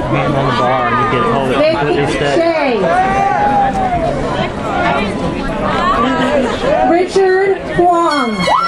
beating on the bar and you get hold of it completely steady. Richard Huang.